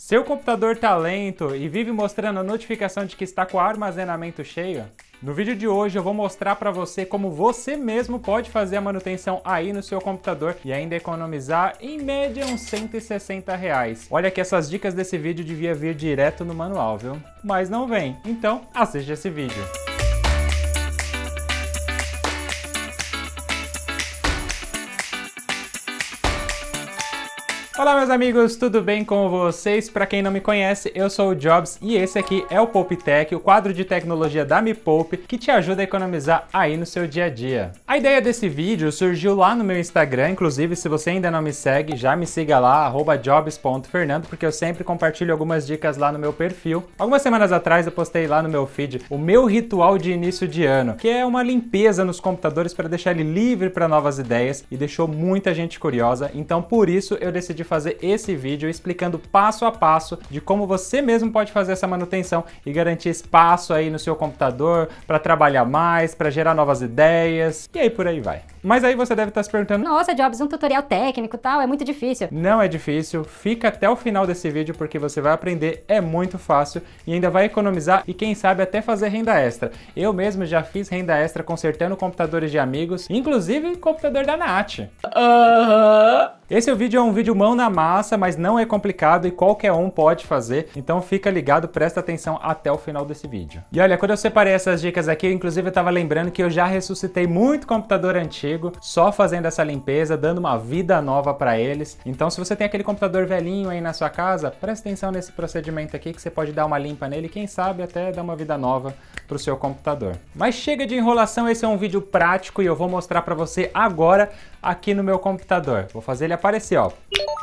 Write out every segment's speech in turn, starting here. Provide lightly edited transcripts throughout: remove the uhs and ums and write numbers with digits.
Seu computador tá lento e vive mostrando a notificação de que está com o armazenamento cheio? No vídeo de hoje eu vou mostrar para você como você mesmo pode fazer a manutenção aí no seu computador e ainda economizar em média uns R$160. Olha que essas dicas desse vídeo devia vir direto no manual, viu? Mas não vem, então assiste esse vídeo. Olá meus amigos, tudo bem com vocês? Para quem não me conhece, eu sou o Jobs e esse aqui é o Poupe Tech, o quadro de tecnologia da Me Poupe que te ajuda a economizar aí no seu dia a dia. A ideia desse vídeo surgiu lá no meu Instagram, inclusive se você ainda não me segue, já me siga lá, @jobs.fernando, porque eu sempre compartilho algumas dicas lá no meu perfil. Algumas semanas atrás eu postei lá no meu feed o meu ritual de início de ano, que é uma limpeza nos computadores para deixar ele livre para novas ideias e deixou muita gente curiosa, então por isso eu decidi fazer esse vídeo explicando passo a passo de como você mesmo pode fazer essa manutenção e garantir espaço aí no seu computador para trabalhar mais, para gerar novas ideias e aí por aí vai. Mas aí você deve estar se perguntando: nossa, Jobs, um tutorial técnico e tal, é muito difícil. Não é difícil, fica até o final desse vídeo porque você vai aprender, é muito fácil e ainda vai economizar e quem sabe até fazer renda extra. Eu mesmo já fiz renda extra consertando computadores de amigos, inclusive computador da Nath. Esse vídeo é um vídeo mão na massa, mas não é complicado e qualquer um pode fazer, então fica ligado, presta atenção até o final desse vídeo. E olha, quando eu separei essas dicas aqui, inclusive eu tava lembrando que eu já ressuscitei muito computador antigo, só fazendo essa limpeza, dando uma vida nova para eles. Então se você tem aquele computador velhinho aí na sua casa, presta atenção nesse procedimento aqui que você pode dar uma limpa nele e quem sabe até dar uma vida nova pro seu computador. Mas chega de enrolação, esse é um vídeo prático e eu vou mostrar para você agora aqui no meu computador. Vou fazer ele aparecer, ó.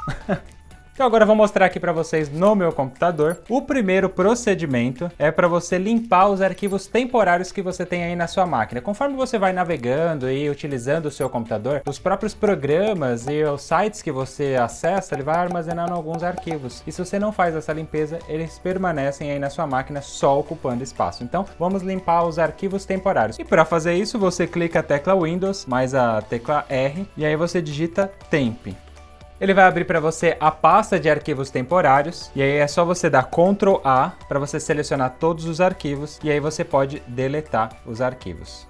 Então agora eu vou mostrar aqui para vocês no meu computador. O primeiro procedimento é para você limpar os arquivos temporários que você tem aí na sua máquina. Conforme você vai navegando e utilizando o seu computador, os próprios programas e os sites que você acessa, ele vai armazenando alguns arquivos. E se você não faz essa limpeza, eles permanecem aí na sua máquina só ocupando espaço. Então vamos limpar os arquivos temporários. E para fazer isso, você clica a tecla Windows mais a tecla R e aí você digita temp. Ele vai abrir para você a pasta de arquivos temporários e aí é só você dar Ctrl A para você selecionar todos os arquivos e aí você pode deletar os arquivos.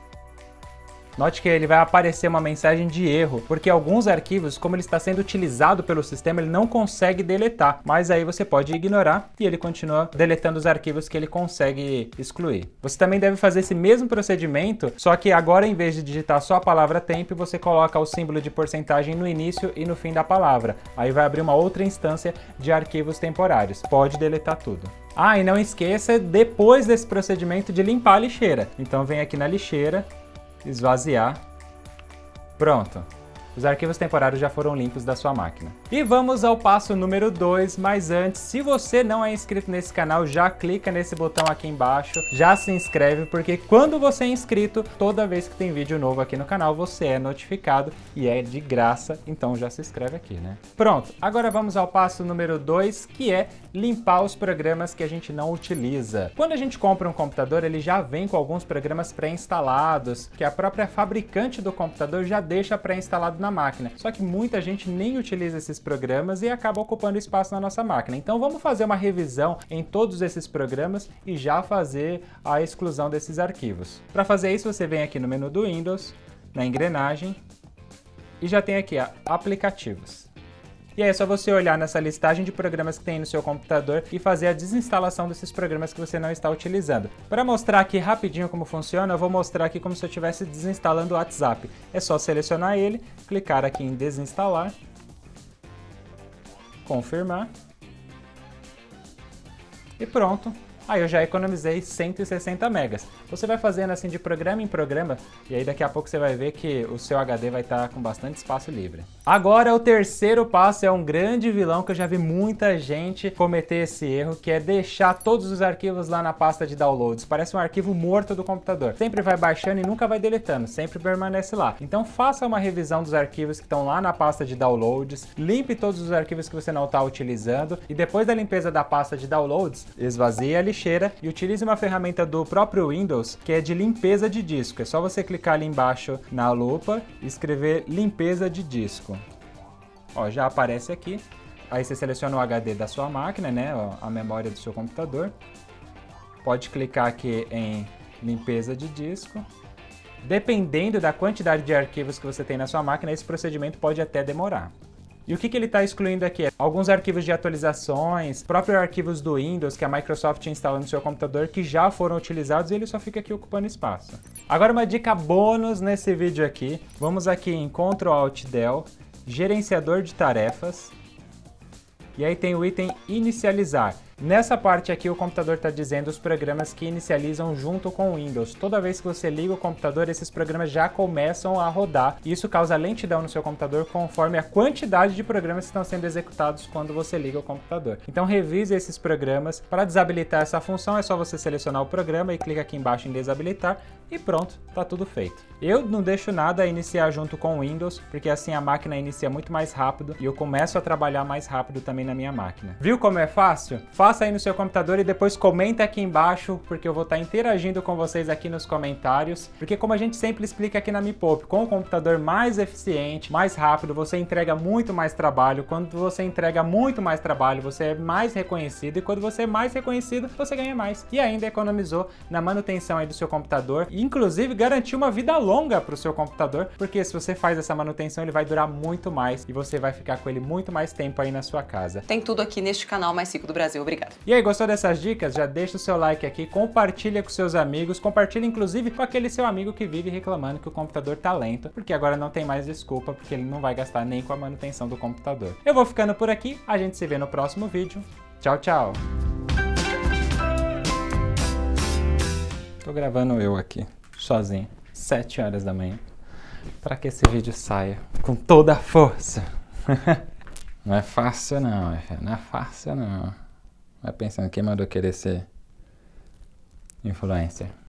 Note que ele vai aparecer uma mensagem de erro, porque alguns arquivos, como ele está sendo utilizado pelo sistema, ele não consegue deletar, mas aí você pode ignorar e ele continua deletando os arquivos que ele consegue excluir. Você também deve fazer esse mesmo procedimento, só que agora em vez de digitar só a palavra temp, você coloca o símbolo de porcentagem no início e no fim da palavra. Aí vai abrir uma outra instância de arquivos temporários. Pode deletar tudo. Ah, e não esqueça depois desse procedimento de limpar a lixeira. Então vem aqui na lixeira, esvaziar, pronto. Os arquivos temporários já foram limpos da sua máquina. E vamos ao passo número 2, mas antes, se você não é inscrito nesse canal, já clica nesse botão aqui embaixo, já se inscreve, porque quando você é inscrito, toda vez que tem vídeo novo aqui no canal, você é notificado e é de graça, então já se inscreve aqui, né? Pronto, agora vamos ao passo número 2, que é limpar os programas que a gente não utiliza. Quando a gente compra um computador, ele já vem com alguns programas pré-instalados, que a própria fabricante do computador já deixa pré-instalado na máquina. Só que muita gente nem utiliza esses programas e acaba ocupando espaço na nossa máquina. Então vamos fazer uma revisão em todos esses programas e já fazer a exclusão desses arquivos. Para fazer isso, você vem aqui no menu do Windows, na engrenagem, e já tem aqui aplicativos. E aí é só você olhar nessa listagem de programas que tem no seu computador e fazer a desinstalação desses programas que você não está utilizando. Para mostrar aqui rapidinho como funciona, eu vou mostrar aqui como se eu estivesse desinstalando o WhatsApp. É só selecionar ele, clicar aqui em desinstalar, confirmar e pronto. Aí eu já economizei 160 megas. Você vai fazendo assim de programa em programa e aí daqui a pouco você vai ver que o seu HD vai estar com bastante espaço livre. Agora o terceiro passo é um grande vilão que eu já vi muita gente cometer esse erro, que é deixar todos os arquivos lá na pasta de downloads. Parece um arquivo morto do computador. Sempre vai baixando e nunca vai deletando, sempre permanece lá. Então faça uma revisão dos arquivos que estão lá na pasta de downloads, limpe todos os arquivos que você não está utilizando e depois da limpeza da pasta de downloads, esvazie a lixeira e utilize uma ferramenta do próprio Windows que é de limpeza de disco. É só você clicar ali embaixo na lupa e escrever limpeza de disco. Ó, já aparece aqui. Aí você seleciona o HD da sua máquina, né, a memória do seu computador. Pode clicar aqui em limpeza de disco. Dependendo da quantidade de arquivos que você tem na sua máquina, esse procedimento pode até demorar. E o que ele está excluindo aqui? Alguns arquivos de atualizações, próprios arquivos do Windows que a Microsoft instala no seu computador que já foram utilizados e ele só fica aqui ocupando espaço. Agora uma dica bônus nesse vídeo aqui. Vamos aqui em Ctrl Alt Del, gerenciador de tarefas. E aí tem o item inicializar. Nessa parte aqui o computador está dizendo os programas que inicializam junto com o Windows. Toda vez que você liga o computador, esses programas já começam a rodar. E isso causa lentidão no seu computador conforme a quantidade de programas que estão sendo executados quando você liga o computador. Então revise esses programas. Para desabilitar essa função é só você selecionar o programa e clica aqui embaixo em desabilitar e pronto, tá tudo feito. Eu não deixo nada iniciar junto com o Windows, porque assim a máquina inicia muito mais rápido e eu começo a trabalhar mais rápido também na minha máquina. Viu como é fácil? Faça aí no seu computador e depois comenta aqui embaixo, porque eu vou estar interagindo com vocês aqui nos comentários, porque como a gente sempre explica aqui na Me Poupe, com o computador mais eficiente, mais rápido, você entrega muito mais trabalho. Quando você entrega muito mais trabalho, você é mais reconhecido, e quando você é mais reconhecido, você ganha mais. E ainda economizou na manutenção aí do seu computador, e inclusive garantiu uma vida longa para o seu computador, porque se você faz essa manutenção, ele vai durar muito mais, e você vai ficar com ele muito mais tempo aí na sua casa. Tem tudo aqui neste canal mais rico do Brasil. Obrigado. E aí, gostou dessas dicas? Já deixa o seu like aqui, compartilha com seus amigos, compartilha inclusive com aquele seu amigo que vive reclamando que o computador tá lento, porque agora não tem mais desculpa, porque ele não vai gastar nem com a manutenção do computador. Eu vou ficando por aqui, a gente se vê no próximo vídeo. Tchau, tchau! Tô gravando eu aqui, sozinho, 7 horas da manhã, para que esse vídeo saia com toda a força. Não é fácil não, não é fácil não. Vai pensando, quem mandou querer ser influencer?